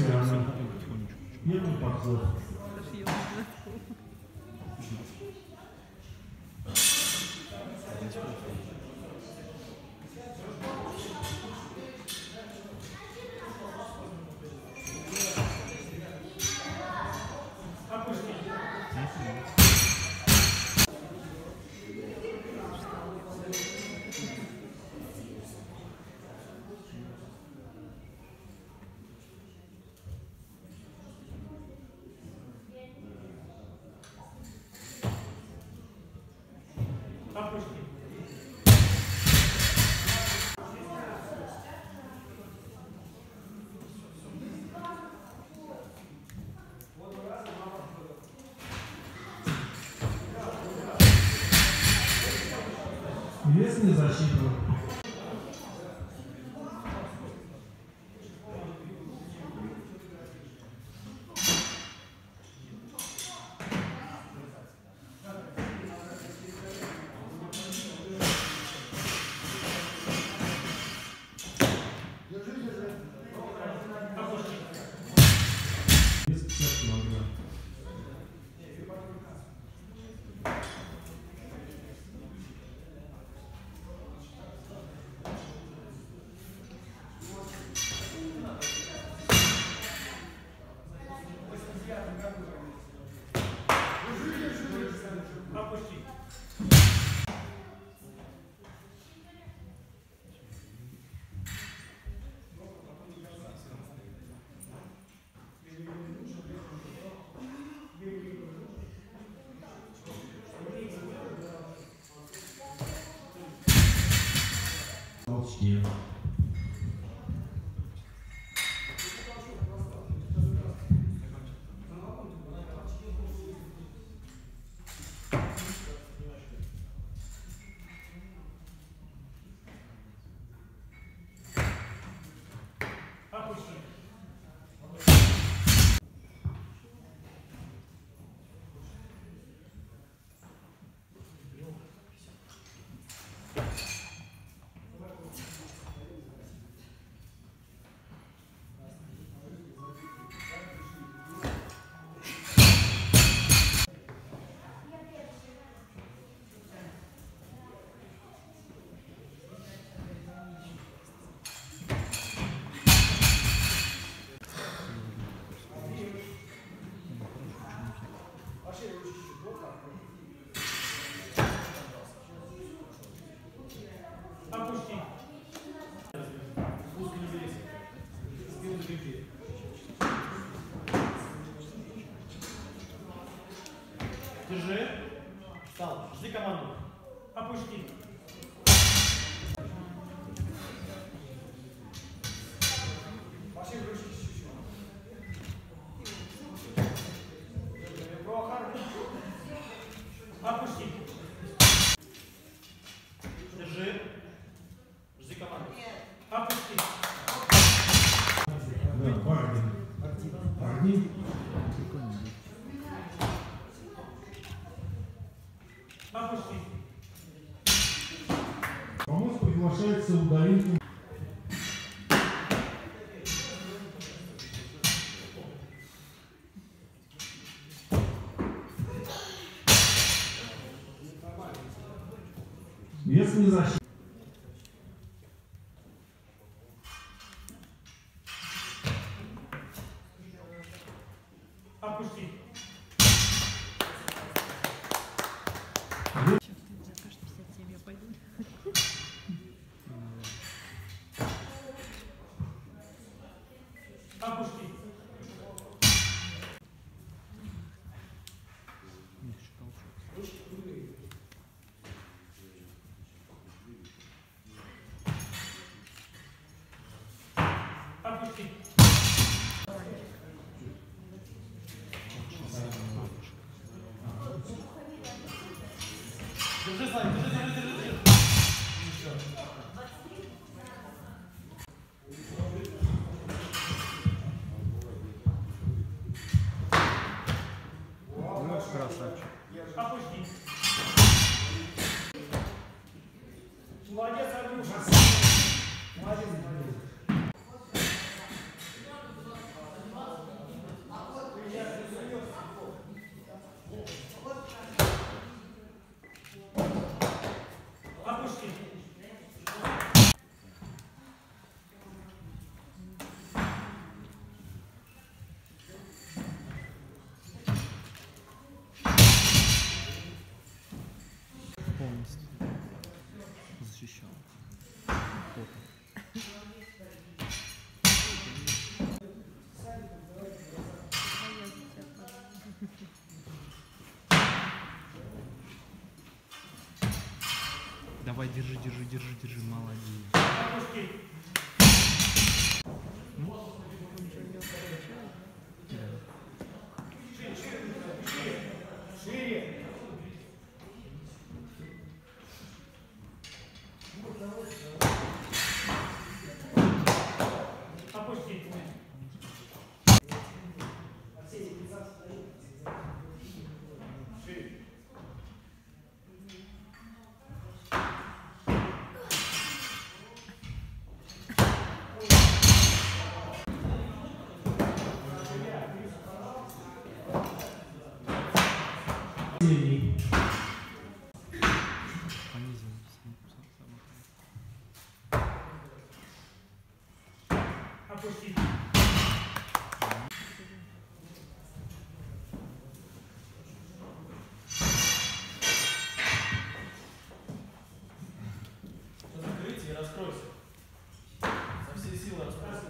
Татьяна. Первый подход. Весная защита. Вес 50 килограмм. Толчки. Держи. Встал. Жди команду. Опусти. Пошли ручки чуть-чуть. Опусти. Держи. Жди команду. Опусти. Да, парни. Парни. Опусти. Помощь приглашается удалить. Весная защита. Опусти. Опусти. Опусти. Держи, Славик, держи. Красавчик. Опусти. Молодец, Андрюша. Молодец. Давай, держи, держи, держи, держи, молодец. Опусти. Шире. Опусти. Шире. Последний. Понизим. Опусти. Закрытие и раскройся. Со всей силы раскройся.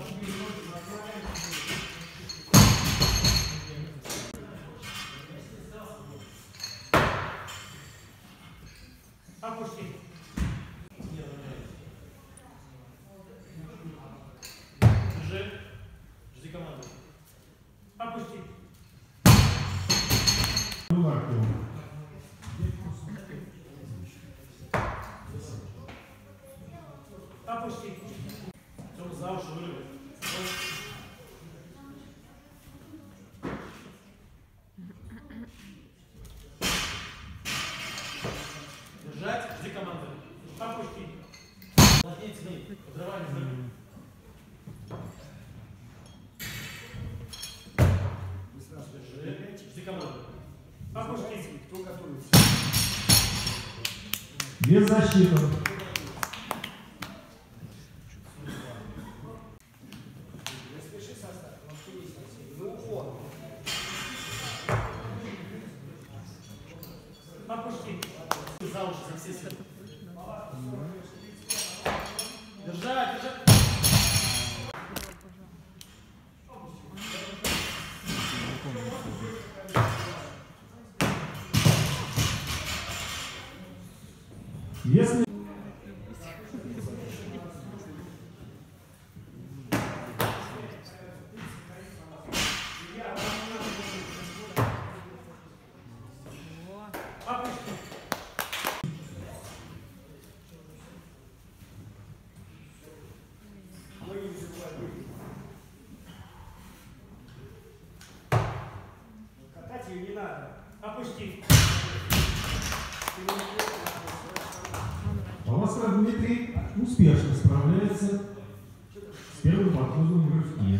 Опусти. Держи. Жди команды. Опусти. Ну, Артем. Опусти. Тёма за уши вырывай. Держать. Жди команды. Опусти. Плотнее тяни. Подрывай, не взрывай. Держи. Жди команды. Опусти. Без защиты. Опусти. За уши, за все силы. Держать, держать. Если... Опусти. Катать ее не надо. Опусти. Полоскар Дмитрий успешно справляется с первым подходом в рывке.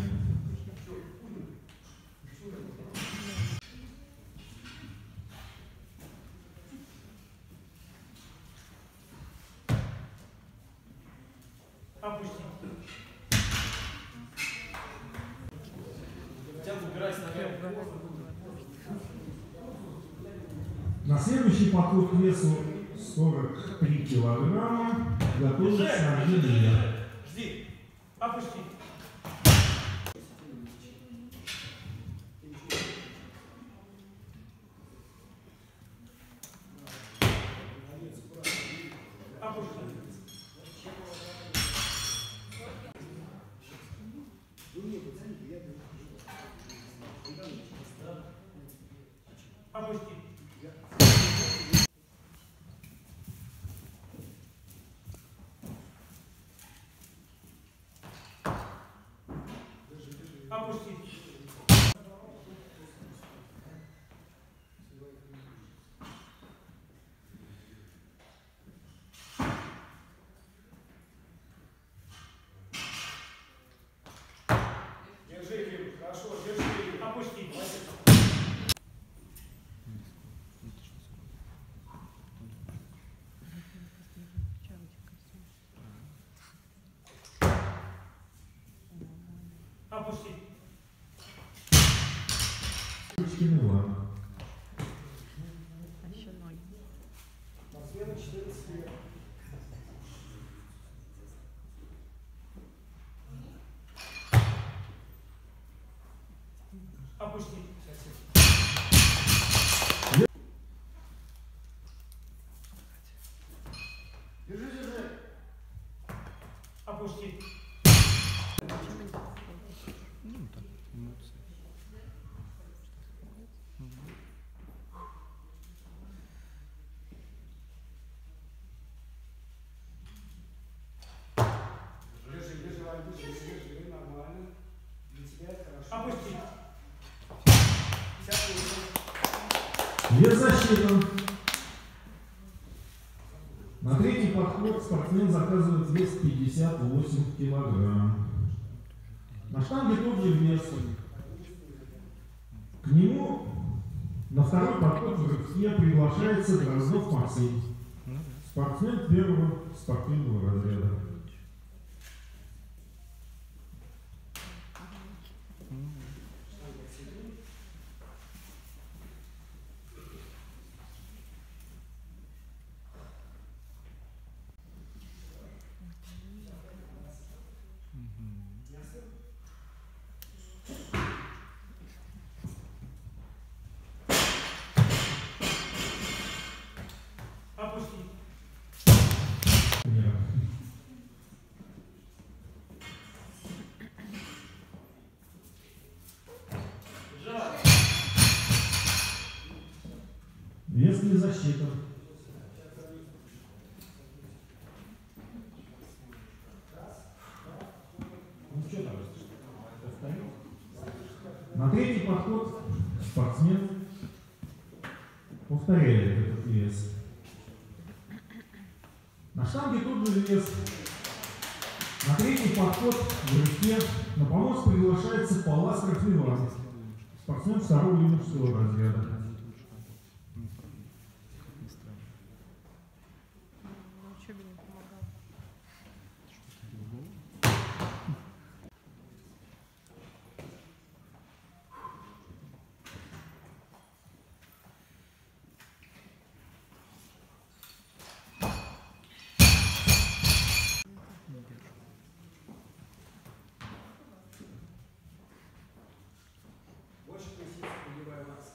Опусти. Тян, убирайся ногами. На следующий подход к весу 43 килограмма готовится Ангелина. Жди. Опусти. Опусти. Опусти. Опусти. Держи, Кирилл, хорошо, держи. Опусти. Опусти. Ручкин Иван. Спортсмену 14 лет. Опусти. Вес засчитан. На третий подход спортсмен заказывает вес 58 килограмм. На штанге тот же вес. К нему на второй подход в рывке приглашается Дроздов Максим, спортсмен первого спортивного разряда. Опустить. Нет. Вес не засчитан. Ну что там? На третий подход спортсмен повторяет этот вес. На штанге тот же вес. На третий подход в рывке на помост приглашается Паластров Иван, спортсмен второго юношеского разряда. Учебе не помогал. Больше присесть, подливаю нас.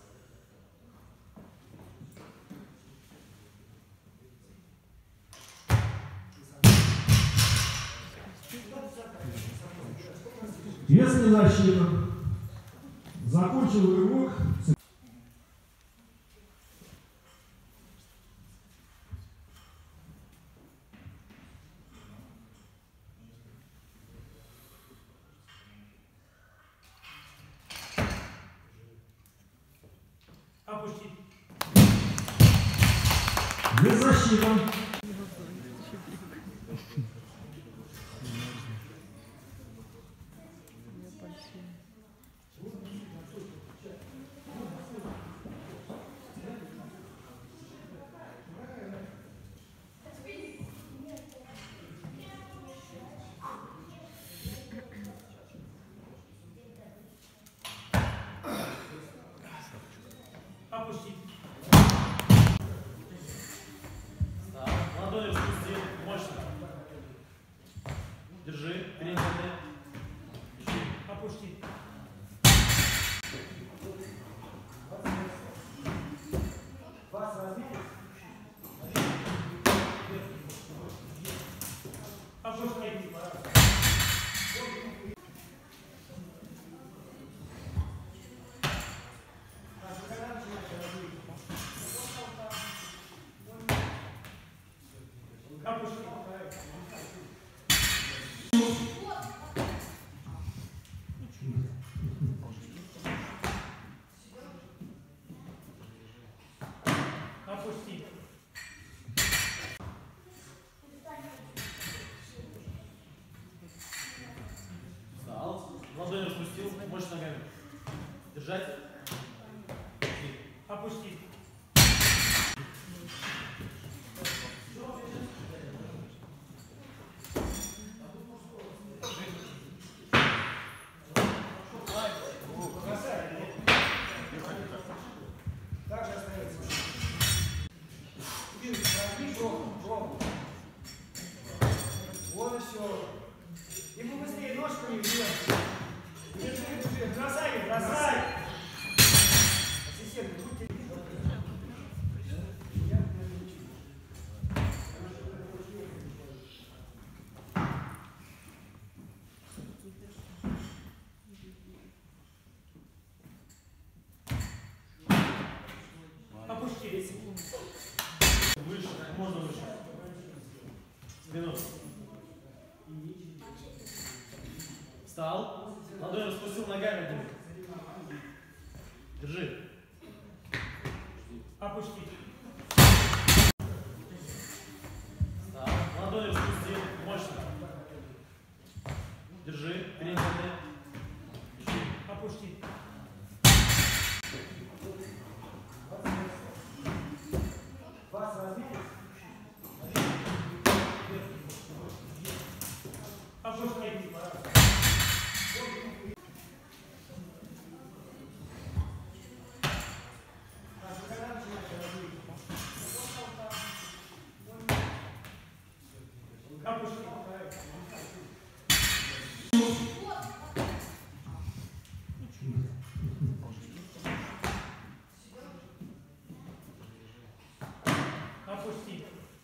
Вес не засчитан. Закончил рывок. Опустить. Вес засчитан. Опустить. Так, ладони спусти, мощно. Держи, перенеси. Опустить. Вас разбили? Опустить. Опустить. Опустить. Встал, ладони распустил, мощно ногами. Держать. Опустить. Так же остается. Спину прожми, пробу. Вот и все. И побыстрее ножками вверх. Держи. Бросай, бросай. Ассистент, будьте. Опустить. Выше, как можно выше. Спину. Встал, ладони распустил, ногами. Держи. Опустить. Так, ладони спусти, мощно. Держи, переходи. Опустить. Вас размерить? Опустить. Опустить. Опустить.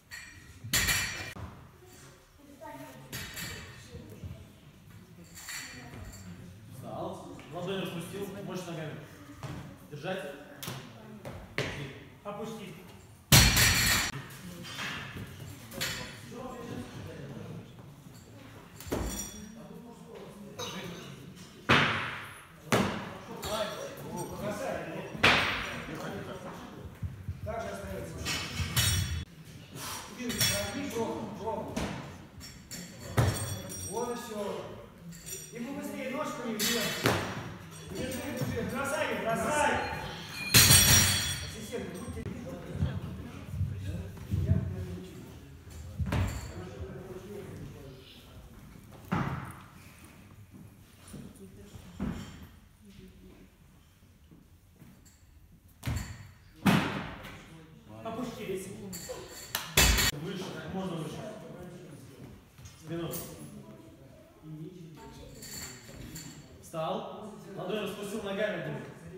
Встал, ладони распустил, мощно ногами. Держать. Опустить. Так же остается. Возьми пробу. Вот и все. И побыстрее ножками вверх. Держи. Бросай. Ассистент, будьте. Опустить. Выше, как можно выше. Спину. Встал, ладони распустил, ногами.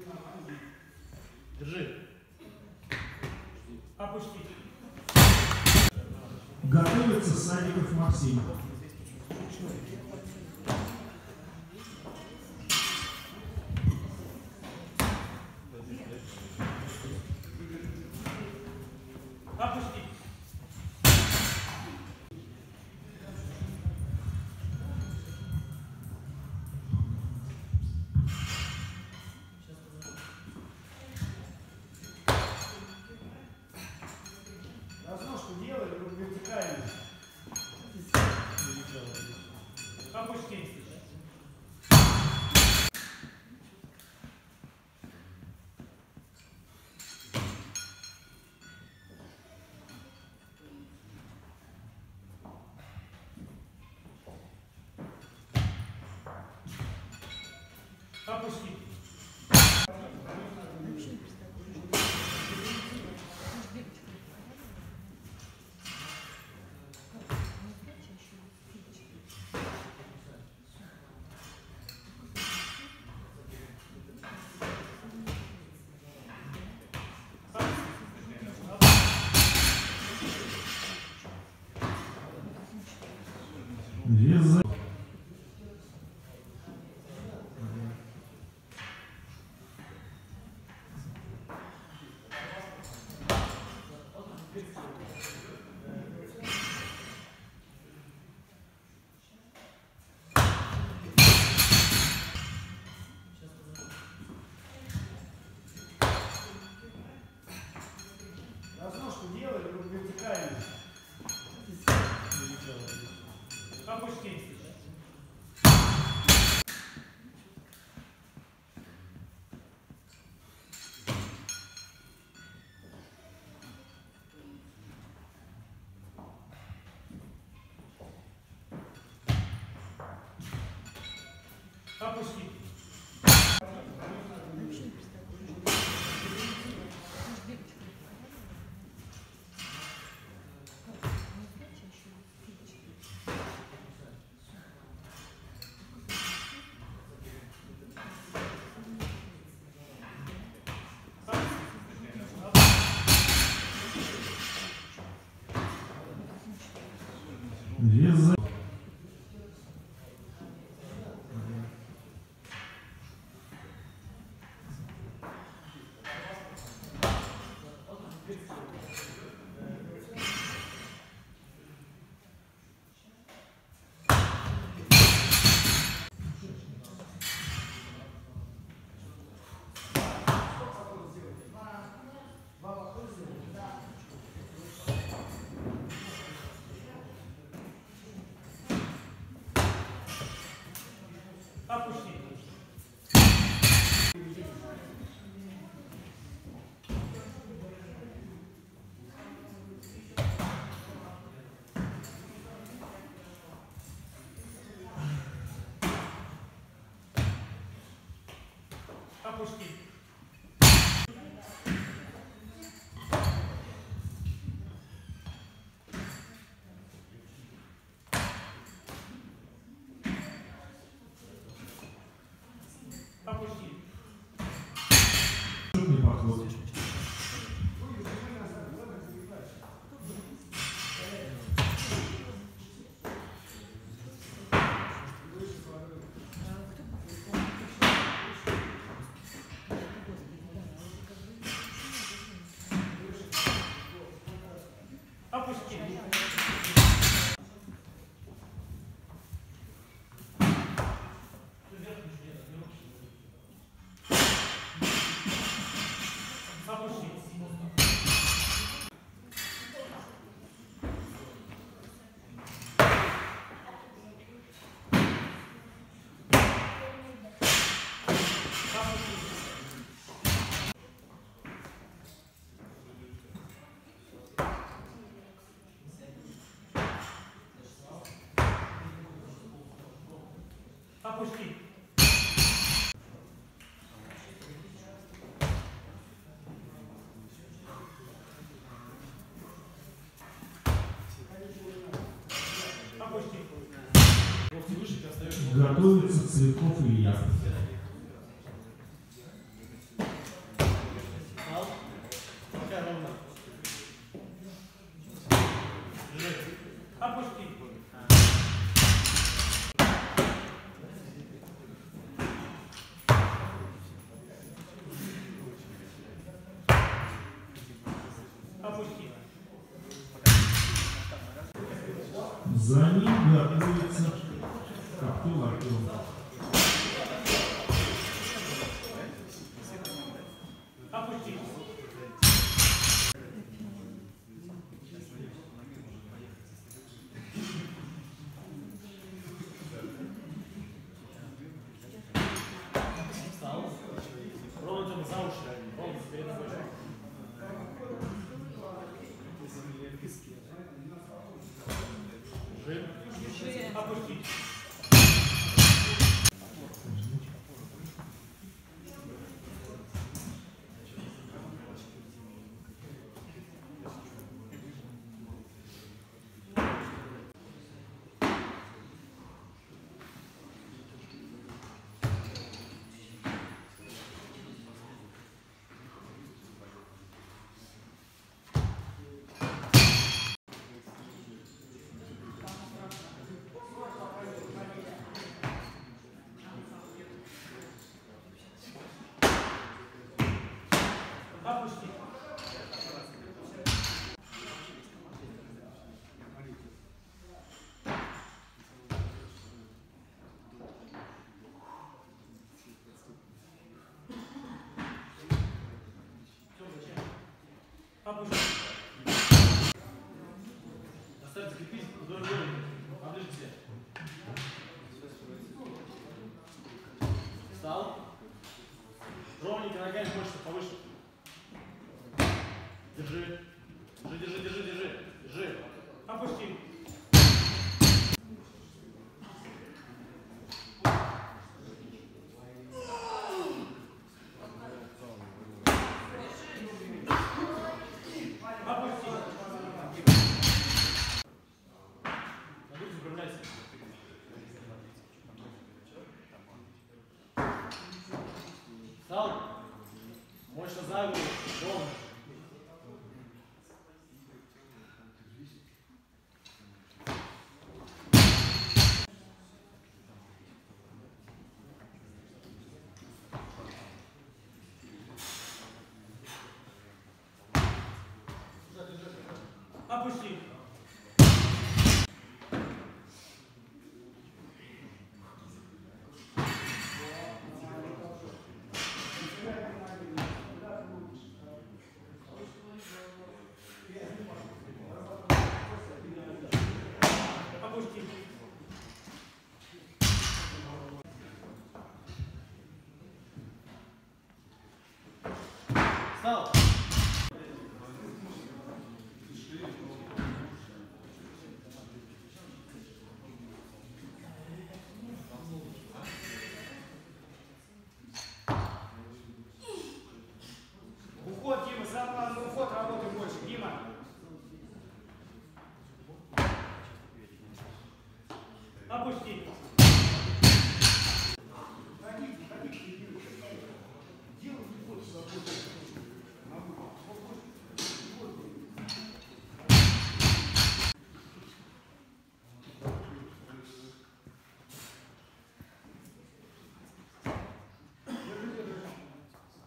Держи. Опустить. Готовится Садиков Максим. Опустить. Разножку делай, вертикально. Опустить. Опустить. Вес за... Разножку делай, вертикально. Опустить. Опустить. Вес за... Опусти. Опусти. Четный подход. Опусти. Опусти. Опусти. Опусти. Локти выше, ты остаешься. Готовится Цветков Илья. Встал. Пока ровно. Держи. Опусти. Опусти. За ним готовится Коптел Артем. Опусти. Встал. Ровно там за уши. Ровно перед тобой. Держи. Опусти. Опусти. Опусти. Оставь закрепись вдоль головы. Поближе к себе. Встал. Ровненько ногами больше, повыше. Держи. Держи. Опусти. Опусти. На грудь выпрямляйся. Встал. Мощно за голову. Ровно. Опусти. Опусти. Встал.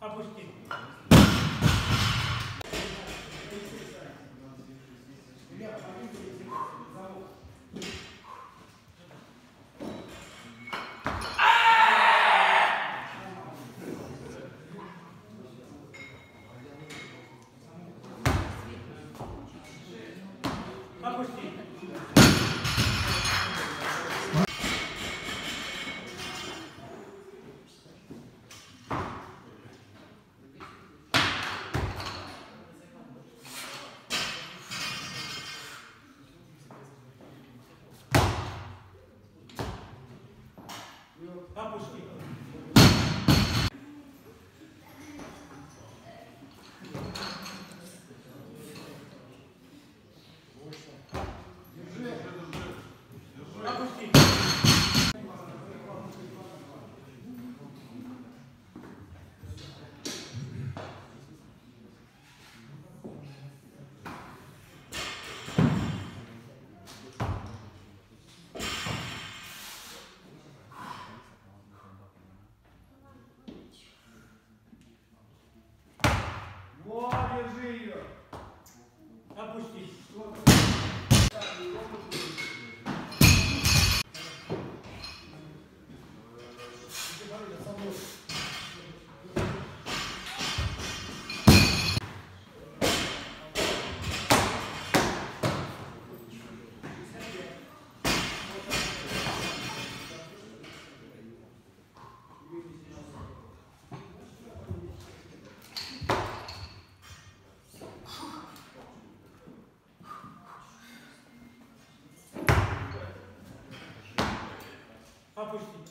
Опусти. Опусти. Опусти. Опусти. Вот, держи ее. Опусти. Опусти.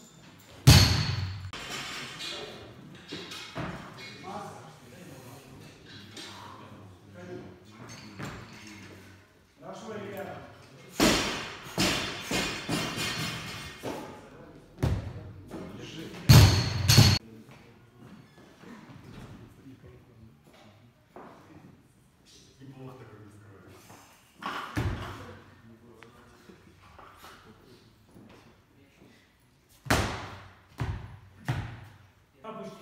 Хорошо, ребята. Опусти.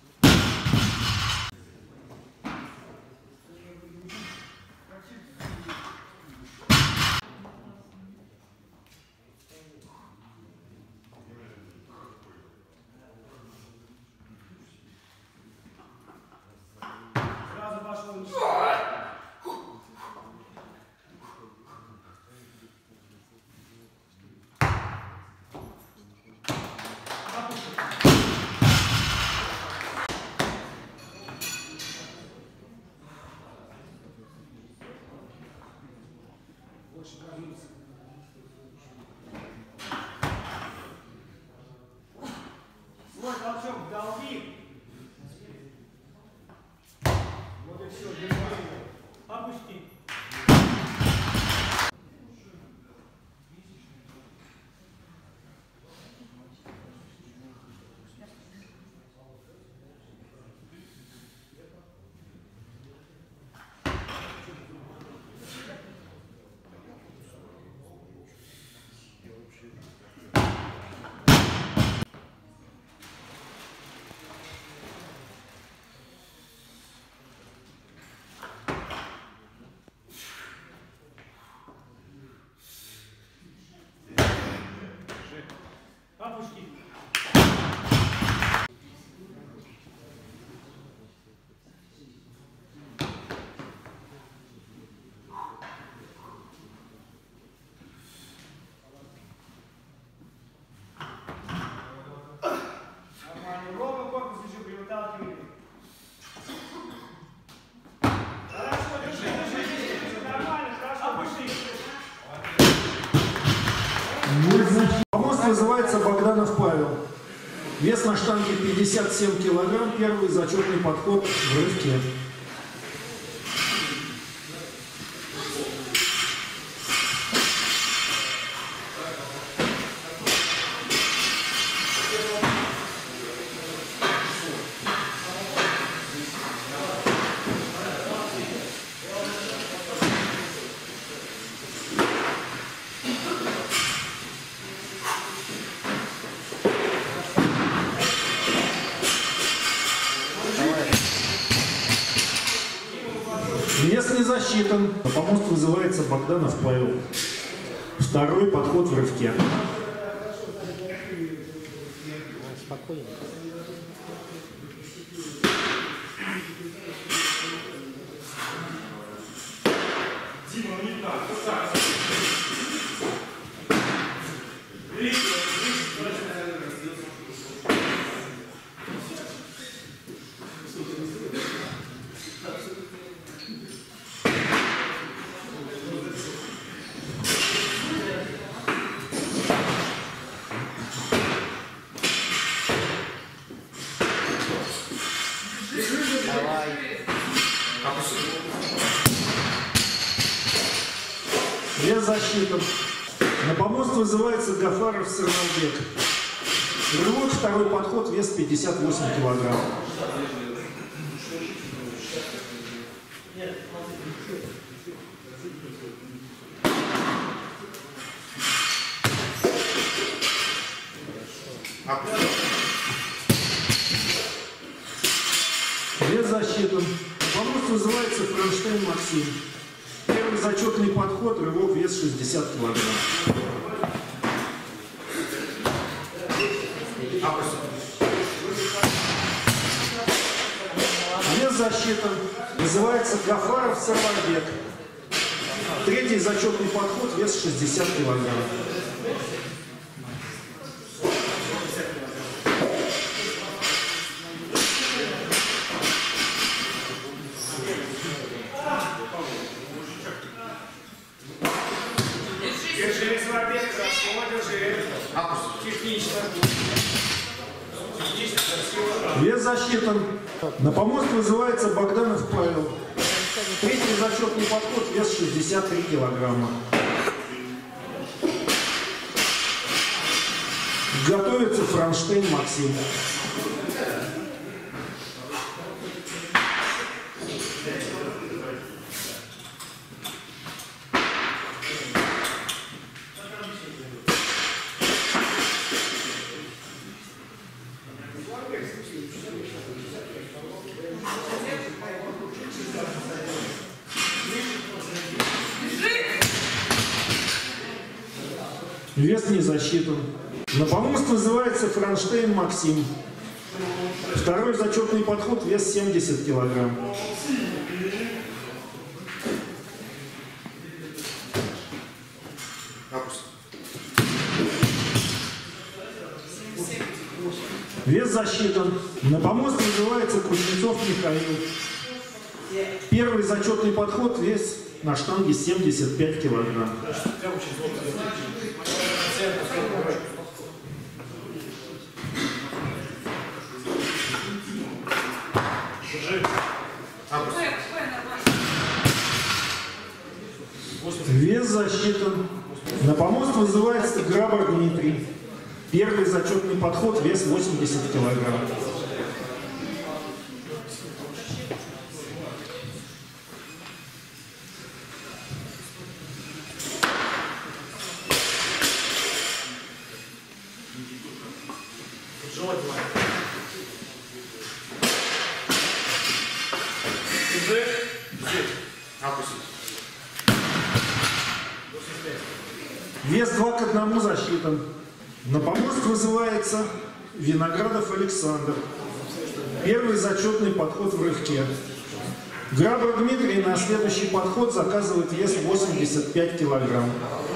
Сразу пошел. Больше кажется. Свой толчок долги. Вот и все, держи ее. Опусти. Опусти. Нормально. Ровно корпус еще привыталкивай. Хорошо, держи. Нормально, хорошо. Опусти. Помост называется Богданов Павел. Вес на штанге 57 килограмм. Первый зачетный подход в рывке. Держи. Вес не засчитан. На помост вызывается Богданов Павел. Второй подход в рывке. Спокойно. Вес засчитан. На помост вызывается Гафаров Сырнамбек. Рывок, второй подход, вес 58 килограмм. Вес засчитан. На помост вызывается Франштейн Максим. Первый зачетный подход, рывок, вес 60 килограмм. Вес засчитан. Называется Гафаров Сырнамбек. Третий зачетный подход, вес 60 килограмм. Держи, Сырнамбек, хорошо, держи. Технично. Технично, красиво. Вес засчитан. На помост вызывается Богданов Павел. Третий зачетный подход, вес 63 килограмма. Готовится Франштейн Максим. Вес не засчитан. На помост вызывается Франштейн Максим. Второй зачетный подход, вес 70 килограмм. Вес засчитан. На помост вызывается Кузнецов Михаил. Первый зачетный подход, вес на штанге 75 килограмм. Вес засчитан. На помост вызывается Грабар Дмитрий. Первый зачетный подход, вес 80 килограмм. Вес 2 к 1 засчитан. На помост вызывается Виноградов Александр. Первый зачетный подход в рывке. Грабар Дмитрий на следующий подход заказывает вес 85 килограмм.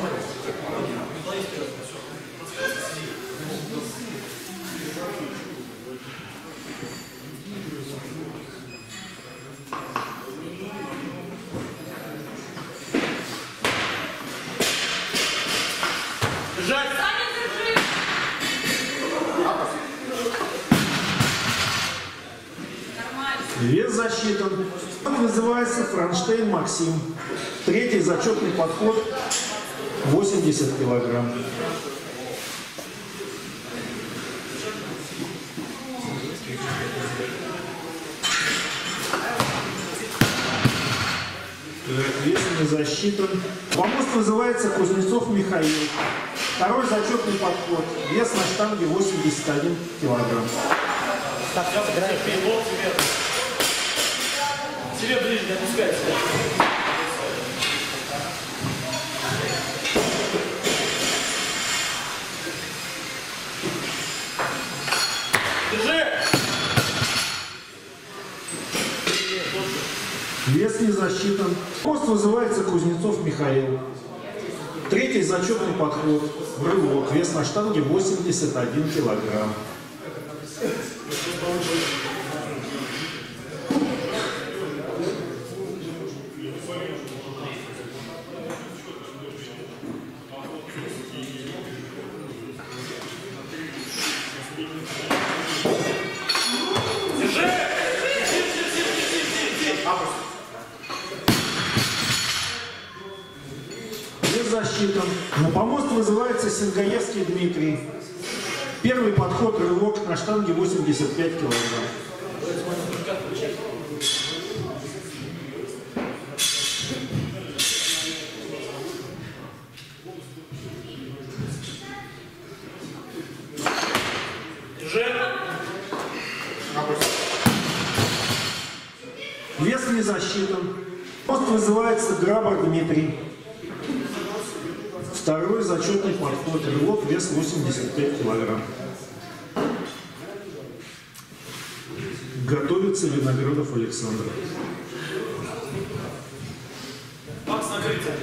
Вес засчитан. Вызывается Франштейн Максим. Третий зачетный подход 80 килограмм. Вес не засчитан. Помост вызывается Кузнецов Михаил. Второй зачетный подход. Вес на штанге 81 килограмм. Так, играет. Тебе ближе не опускайся. Вес не засчитан. Пост вызывается Кузнецов Михаил. Третий зачетный подход. Рывок. Вес на штанге 81 килограмм. Засчитан. На помост вызывается Сингаевский Дмитрий. Первый подход, рывок на штанге 85 килограмм. Вес не засчитан. Пост вызывается Грабар Дмитрий. Второй зачетный подход, рывок, вес 85 килограмм. Готовится Виноградов Александр. Макс, накрытие.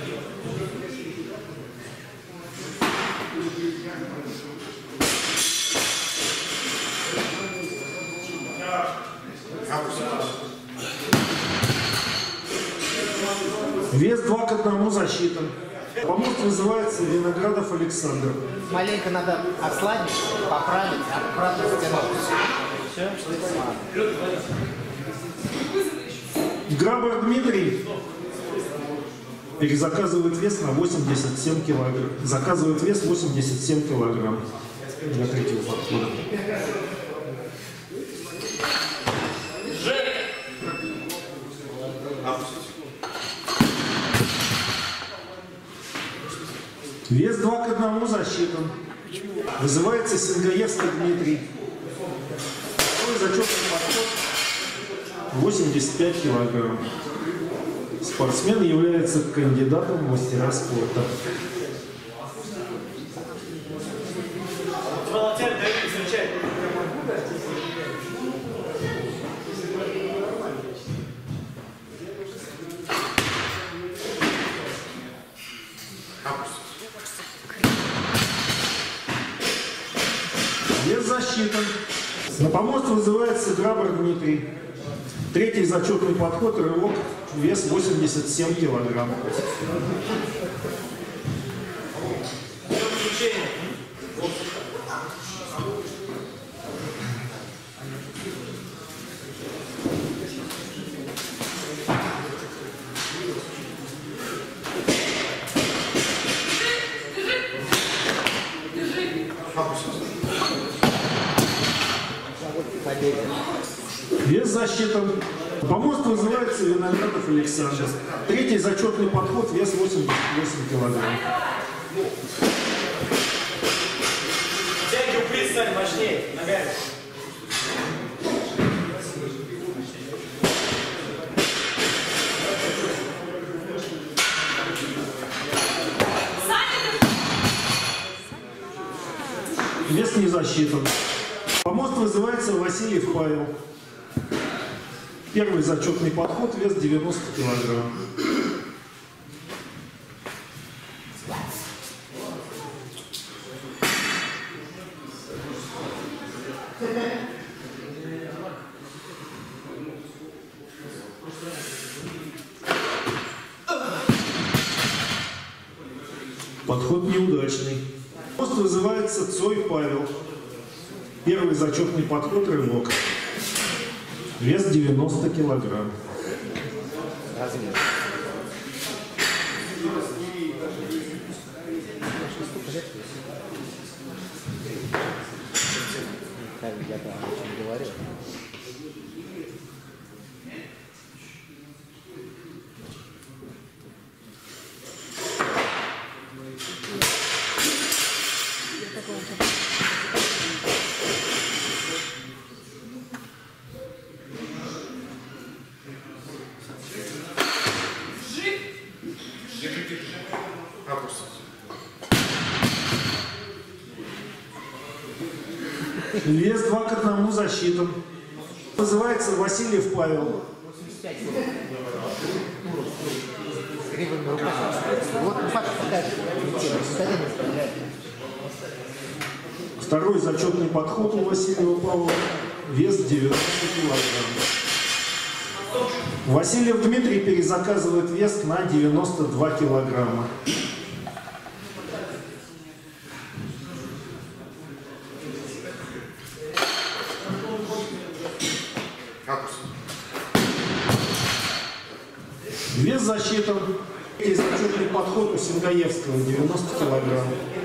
Вес 2 к 1 засчитан. Помост вызывается Виноградов Александр. Маленько надо ослабить, поправить, обратно стянуть. Все? Грабар Дмитрий перезаказывает вес на 87 килограмм. Заказывает вес 87 килограмм для третьего подхода. Вес 2 к 1 засчитан. Вызывается Сингаевский Дмитрий. Второй зачетный подход 85 килограмм. Спортсмен является кандидатом в мастера спорта. Волонтер дает замечательно. Вес засчитан. На помост вызывается Грабар Дмитрий. Третий зачетный подход, рывок, вес 87 килограмм. Вес засчитан. Помост вызывается Виноградов Александр. Третий зачетный подход, вес 88 килограмм. Тяги упрись, Сань, мощнее, ногами. Вес не засчитан. Помост вызывается Васильев Павел. Первый зачетный подход, вес 90 килограмм. Подход неудачный. Пост вызывается Цой Павел. Первый зачетный подход, рывок. Вес 90 килограмм. Размер. Я бы о чем говорил. Вес 2 к 1 засчитан. Вызывается Васильев Павел. С кривыми руками. Вот Паша покажет. Второй зачетный подход у Васильева Павла. Вес 90 килограмм. Васильев Дмитрий перезаказывает вес на 92 килограмма. Вес засчитан. И зачетный подход у Сингаевского 90 килограмм.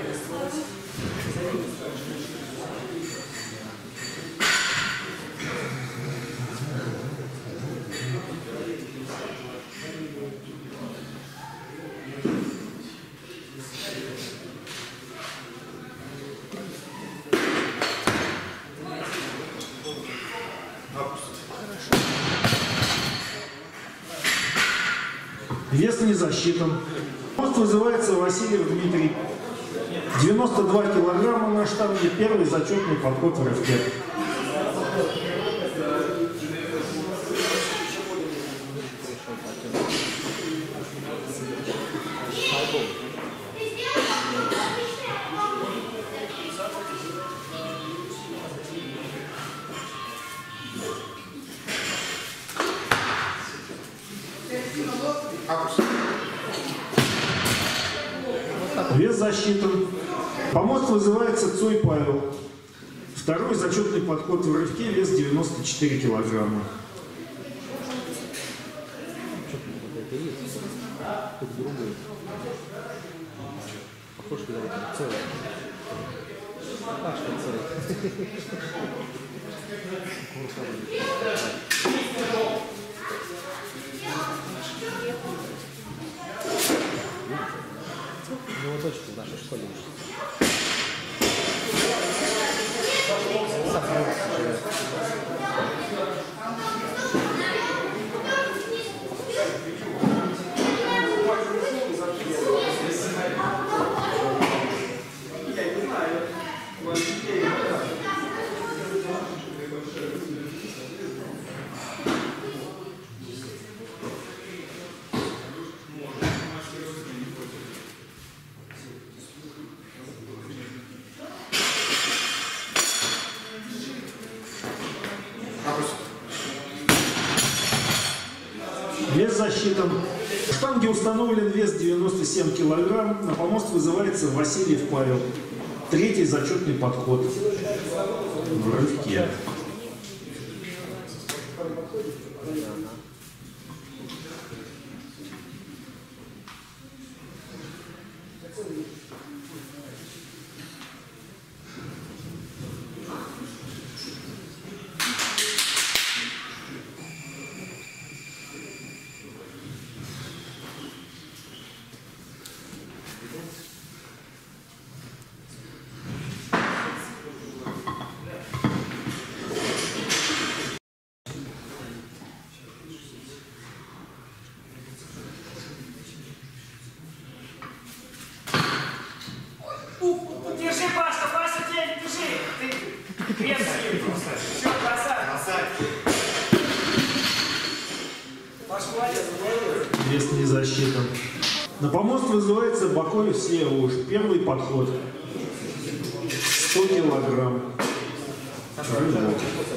Вес не засчитан. Пост вызывается Васильев Дмитрий. 92 килограмма на штанге. Первый зачетный подход в рывке. Вес засчитан. Помост вызывается Цой Павел. Второй зачетный подход в рывке, вес 94 килограмма. Похож на целый. Пашка целый. У него дочка в нашей школе учится. Вес засчитан. В штанге установлен вес 97 килограмм. На помост вызывается Васильев Павел. Третий зачетный подход в рывке. Держи, Пашка, Паша, тебе держи. Ты крепкий. Все, красавец. Паша, молодец, молодец. Вес не засчитан. На помост вызывается Бакоев Всеволод. Первый подход. 100 килограмм. Рывок.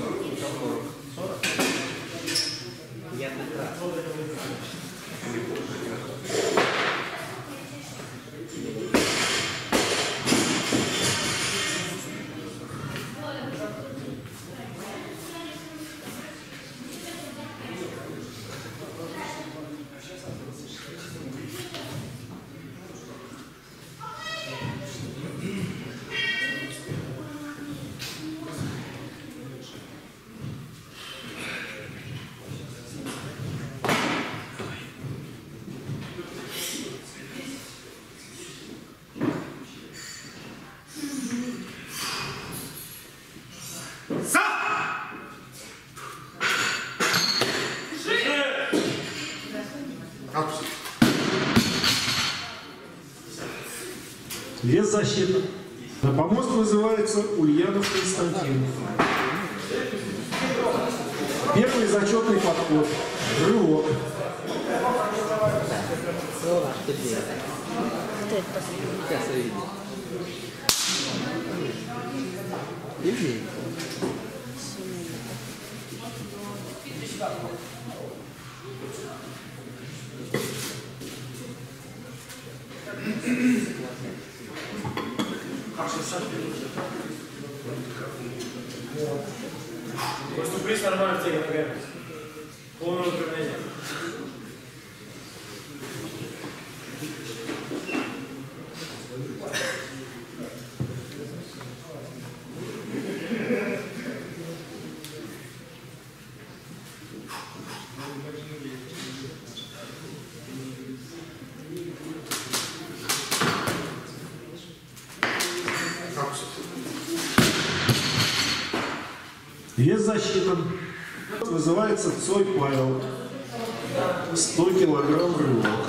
Вес засчитан. На помост вызывается Ульянов Константин. Первый зачетный подход. Рывок. Все наш теперь. Сейчас увидим. Иди. Просто пресс нормально тебе ногами. Полное упражнение. Вес засчитан. Вызывается Цой Павел. 100 килограмм рывок.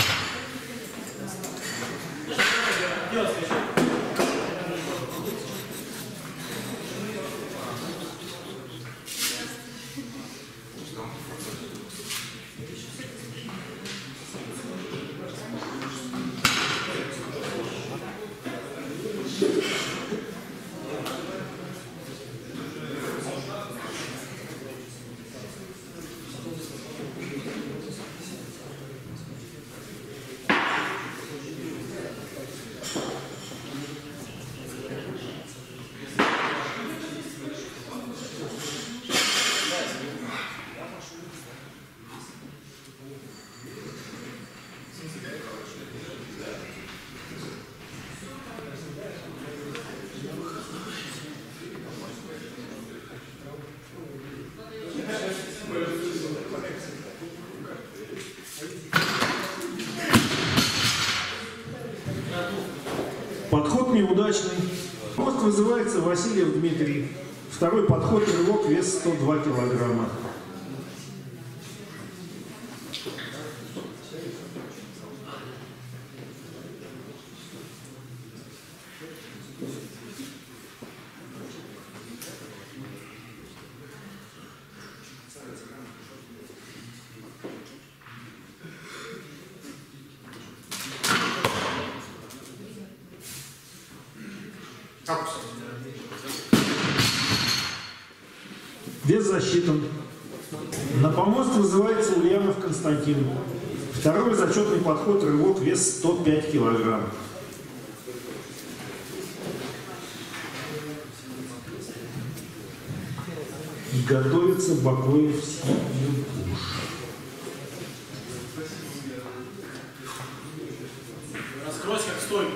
Подход неудачный. Мост вызывается Васильев Дмитрий. Второй подход, рывок, вес 102 килограмма. Вес засчитан. На помост вызывается Ульянов Константин. Второй зачетный подход, рывок, вес 105 килограмм. И готовится Бакоев Симюкуш. Раскройся как стойку.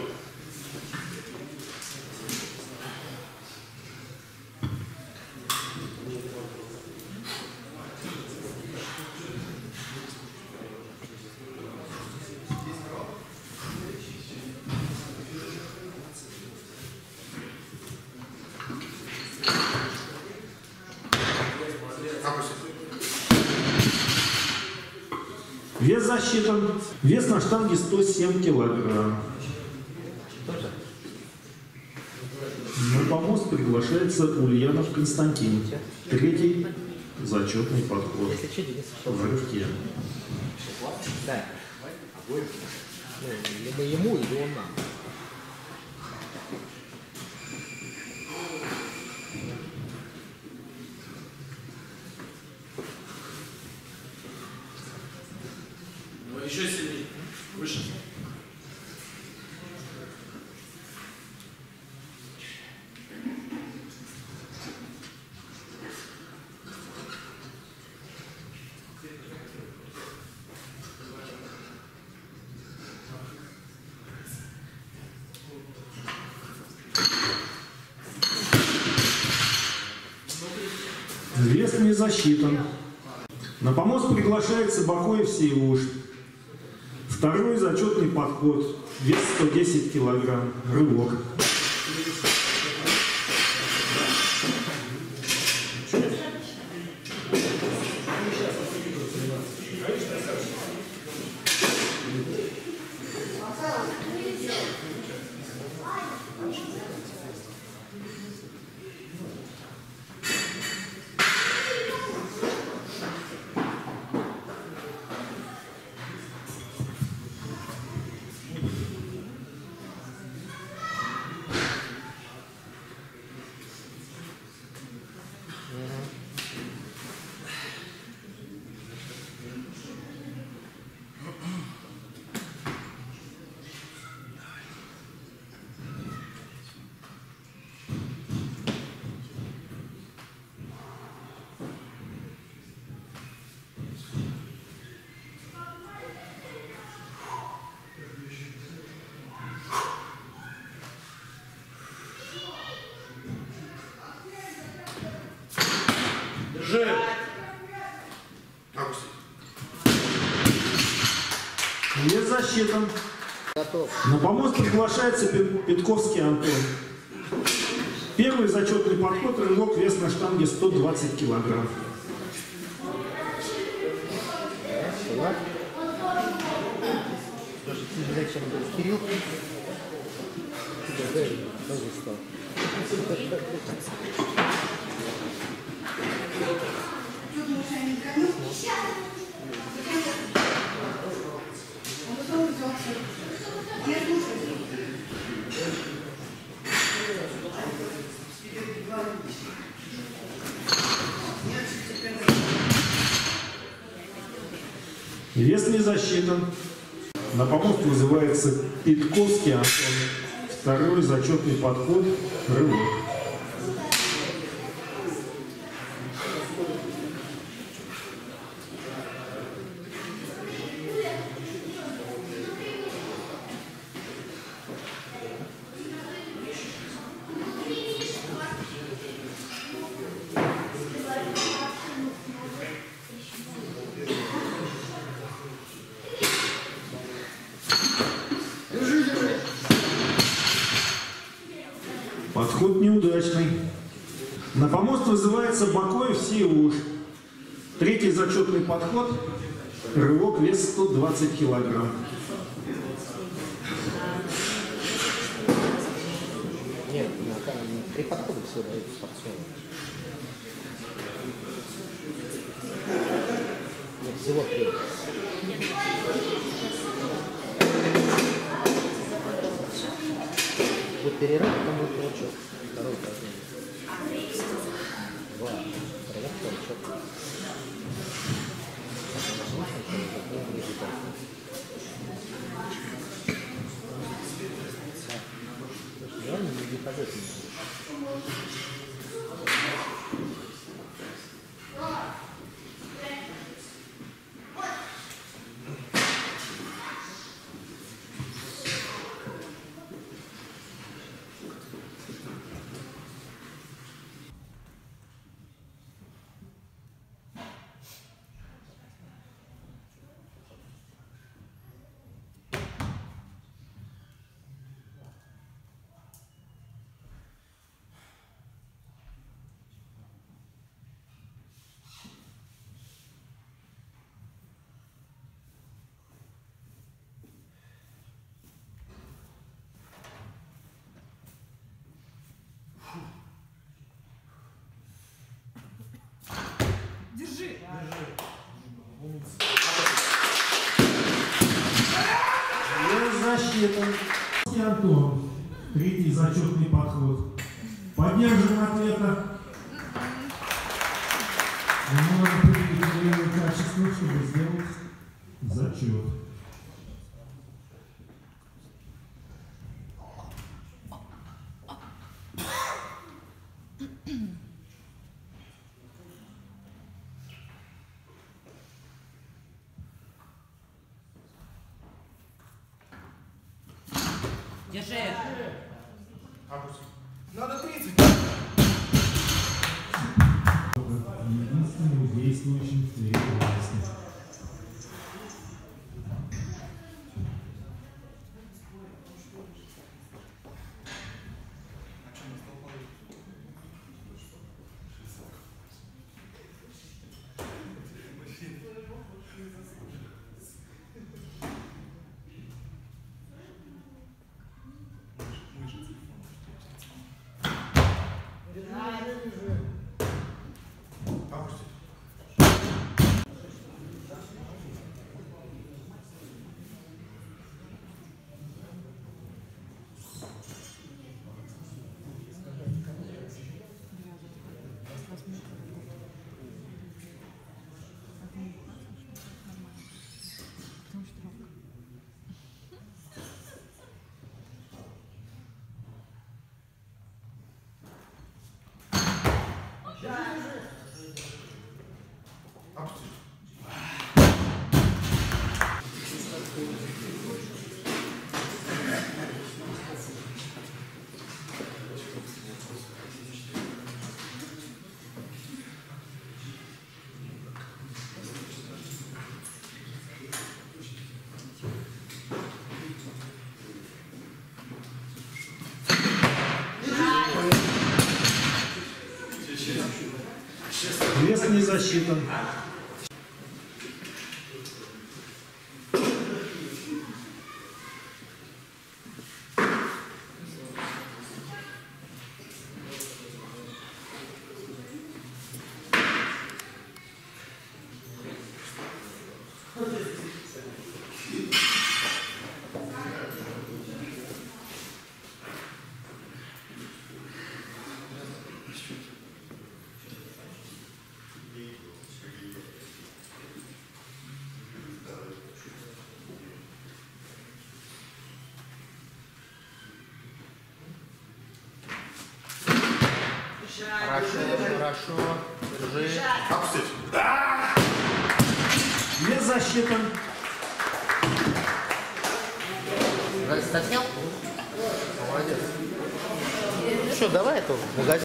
Вес засчитан. Вес на штанге 107 килограмм. На помост приглашается Ульянов Константин. Третий зачетный подход Если что, Денис, что в рывке. Да. Ну, либо ему, либо он нам. Еще сильнее. Выше. Вес не засчитан. На помост приглашается Бакоев Симюкуш. Второй зачетный подход. Вес 110 килограмм. Рывок. Вес засчитан. Готов. На помост приглашается Петковский Антон. Первый зачетный подход, рывок, вес на штанге 120 килограмм. Раз. Даже тяжелее, чем был Кирилл. Тоже стал. Вес не засчитан. На помост вызывается Петковский Антон. Второй зачетный подход, рывок. Подход неудачный. На помост вызывается Бакоев Сиуш. Третий зачетный подход, рывок, вес 120 килограмм. Нет, три подхода всего дают спортсмену. Нет, всего три. Будет перерыв, потом будет толчок. Второй упражнение. Два. Проверь толчок. Реально не показательно. Держи. Вес засчитан. Антон. Третий зачетный подход. Поддерживаем атлета. Ему надо определить качество, чтобы сделать зачет. Держи. Надо 30. Единственным действующим в этой власти. не засчитан. Хорошо. Держи. Не засчитан. Заснял? Молодец. Ну что, давай это в магазин.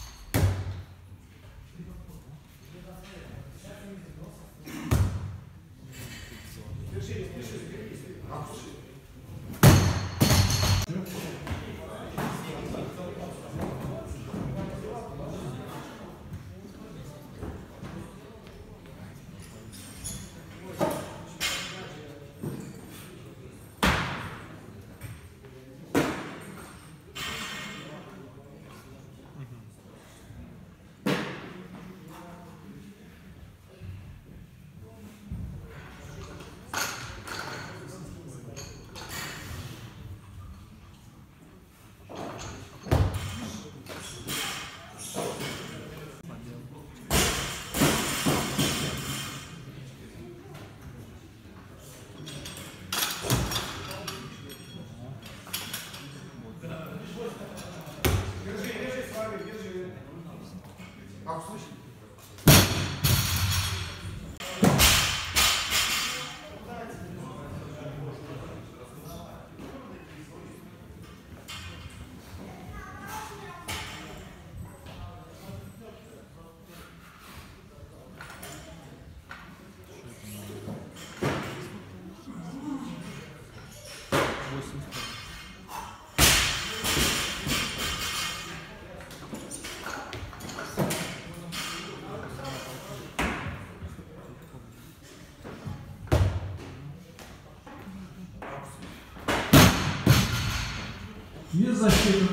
Не засчитан.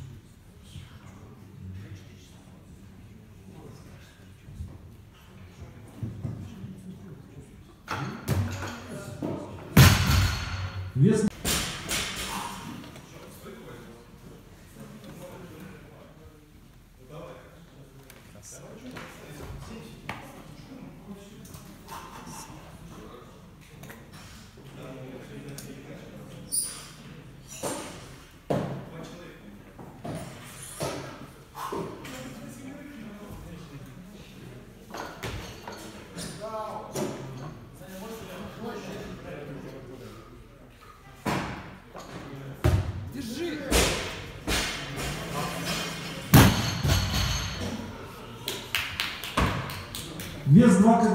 Вес. Вес 2.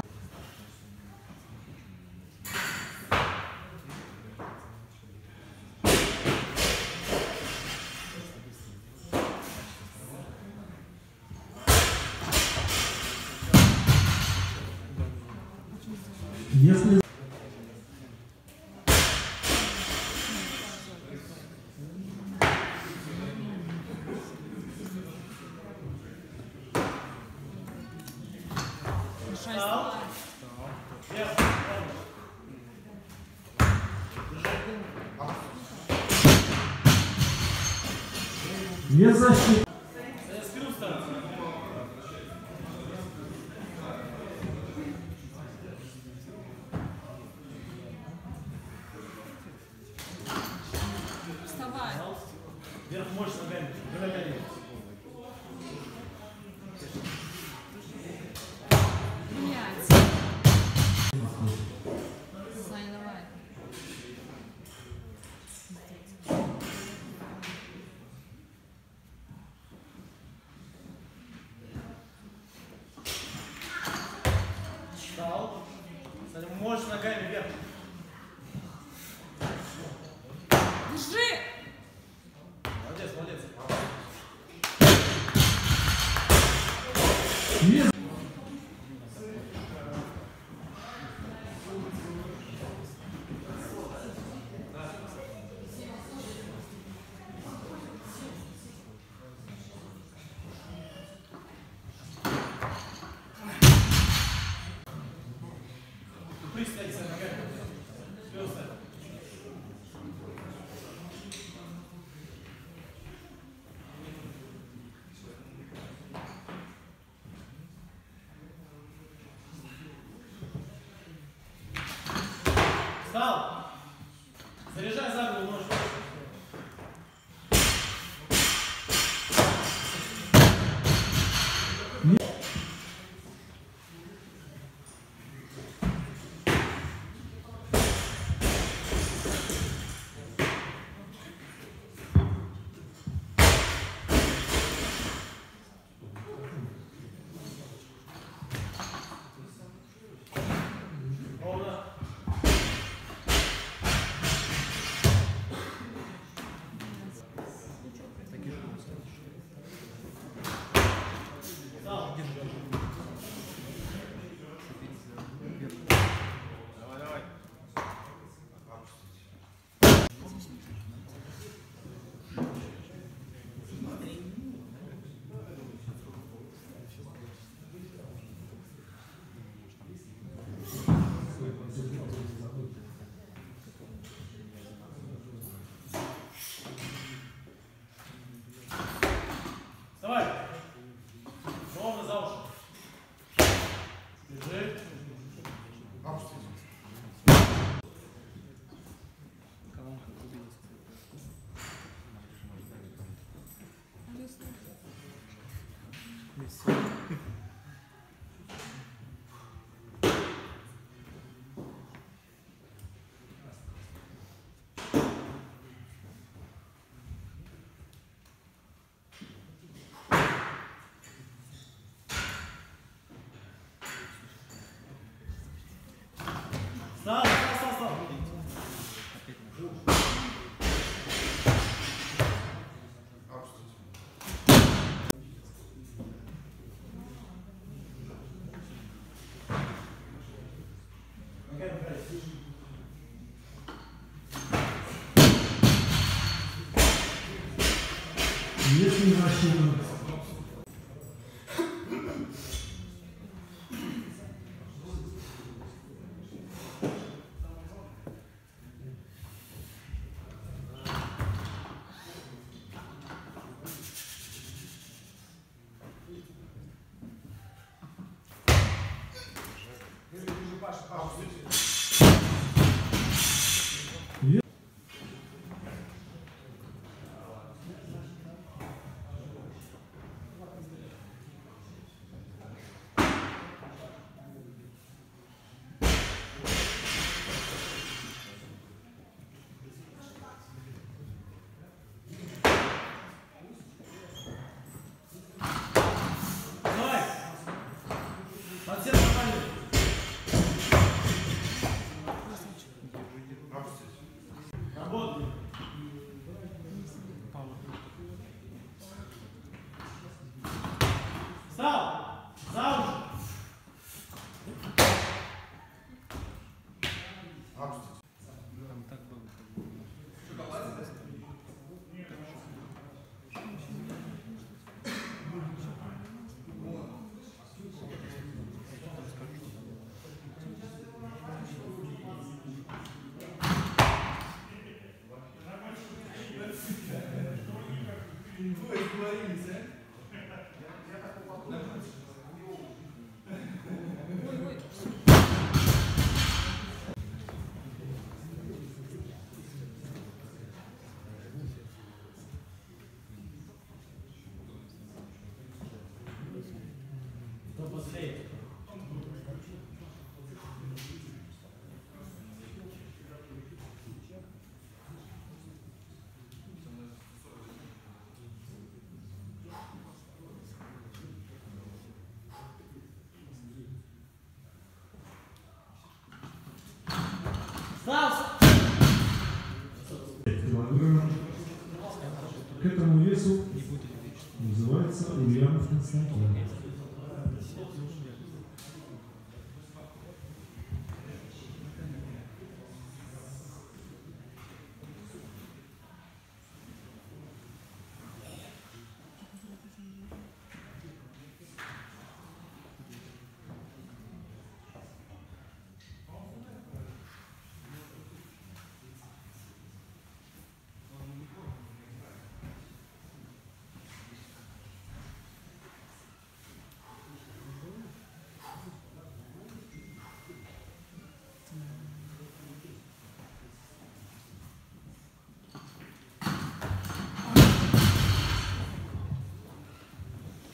Если не защита. Вставай. Вверх можешь ногами. Ногами. Менять. Саня, давай. Встал. Саня, можешь ногами вверх. Держи! Молодец, молодец. Вес. Пристань, Пёстер. Встал. Заряжай за голову нож. Ровно. Встал. Давай, давай. Вставай. Ровно за уши. Держи. Колонка врубилась. Встал, встал, встал. Если не рассчитан. Давай. Подсед нормально. Работай. Встал. За уши. Там так было. Кто быстрее? Встал! Килограмм. К этому весу называется Ульянов Константин.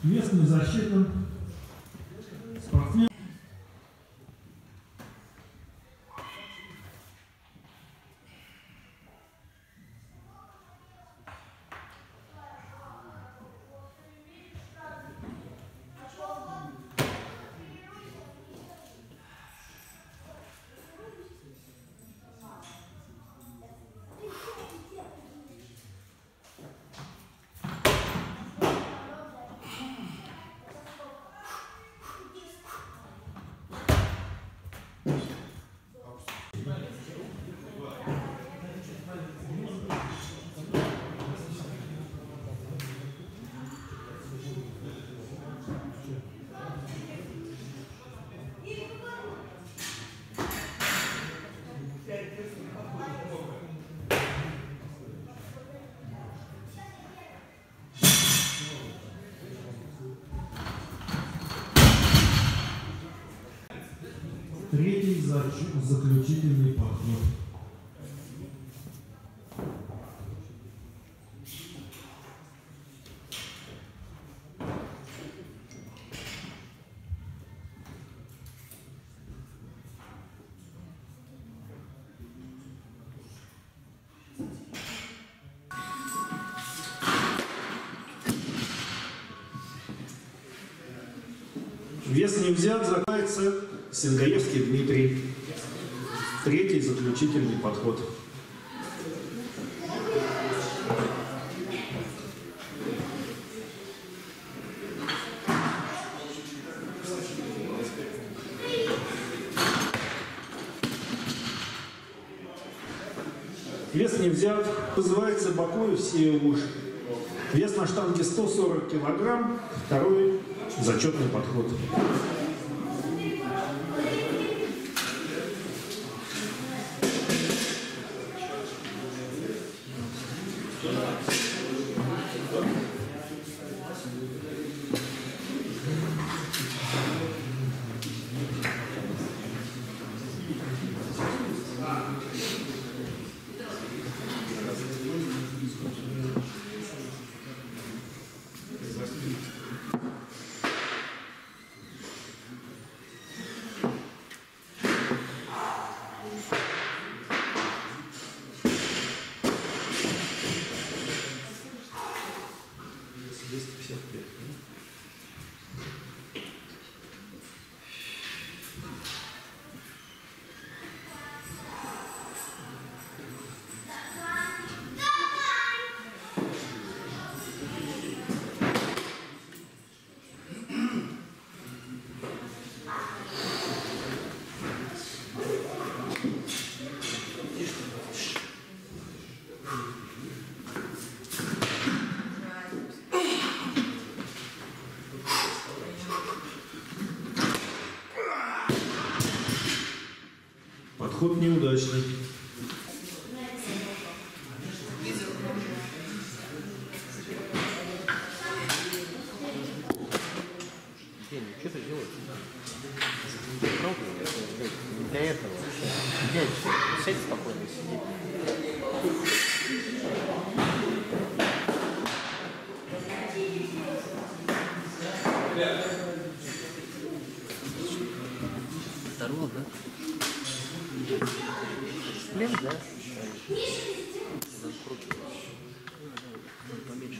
Вес не засчитан. Спортсмен. Третий заключительный подход. Вес не взят, закрывается Сингаевский Дмитрий. Третий заключительный подход. Вес не взят, вызывается Бакуев Сеуш. Вес на штанге 140 килограмм, второй зачетный подход. Подход неудачный. День, что ты делаешь? Не для этого вообще. День, сядь спокойно, сиди. Здорово, да? Шлем, да? Поменьше.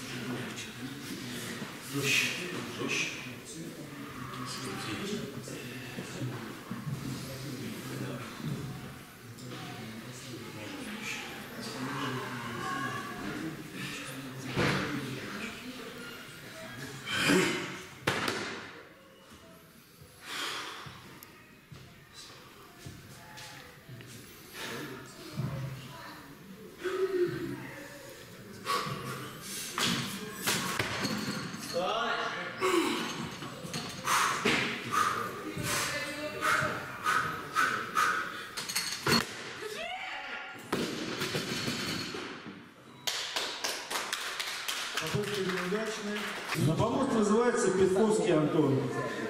Попытка неудачная. На помост называется Петковский Антон.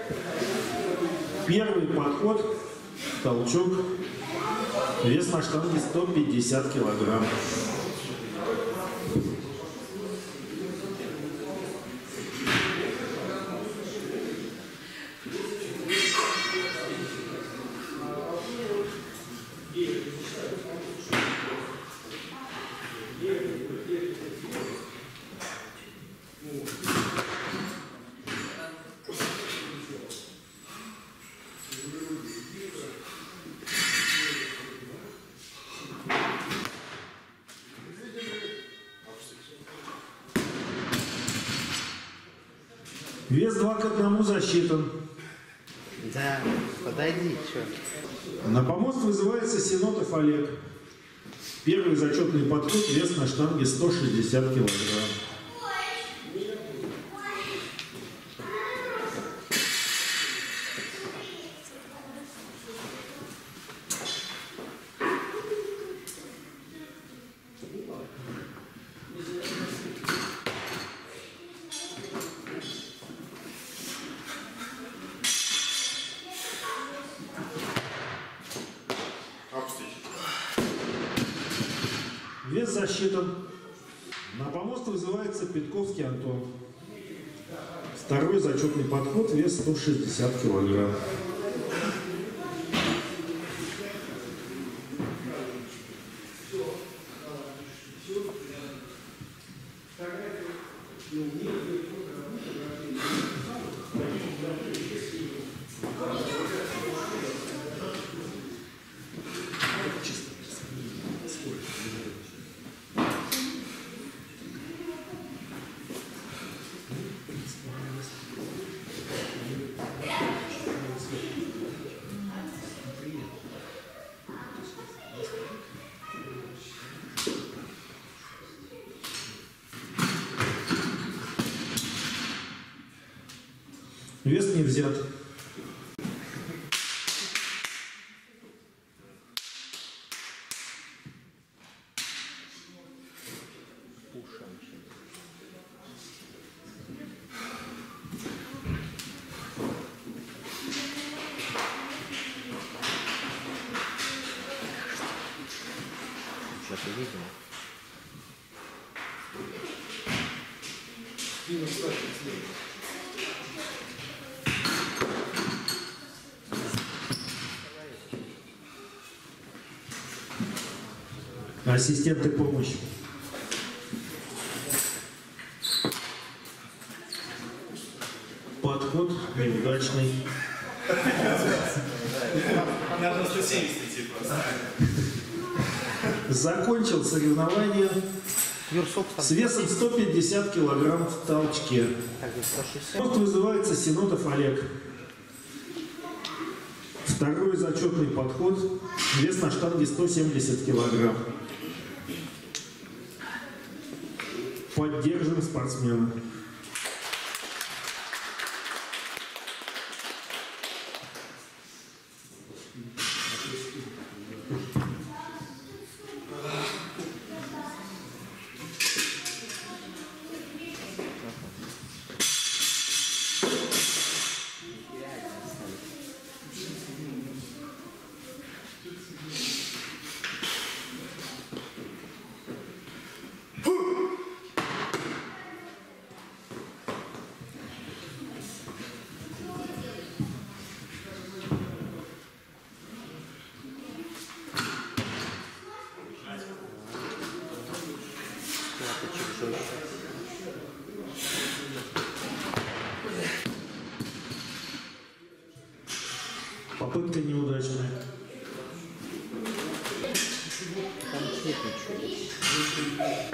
Первый подход, толчок, вес на штанге 150 килограмм. Вес 2 к 1 засчитан. Да, подойди, что? На помост вызывается Синотов Олег. Первый зачетный подход, вес на штанге 160 килограмм. Вес засчитан. На помост вызывается Петковский Антон. Второй зачетный подход, вес 160 килограмм. Вес не взят. Сейчас увидим. Ассистенты помощи. Подход неудачный. Надо 170 идти просто. Закончил соревнование Юрсок с весом 150 килограмм в толчке. Так, 160. Помост вызывается Синотов Олег. Второй зачетный подход, вес на штанге 170 килограмм. Поддержим спортсмена. Попытка неудачная. Там нет ничего.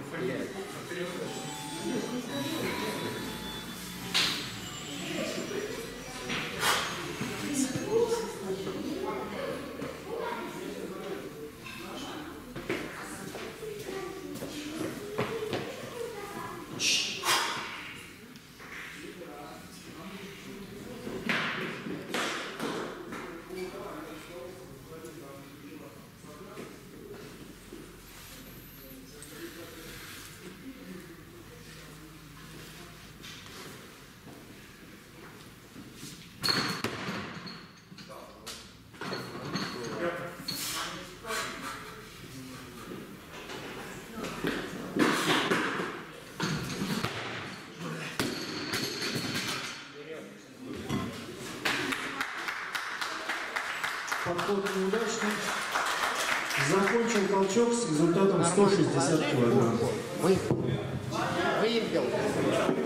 Подход неудачный. Закончил толчок с результатом 160 килограмм. Выпил.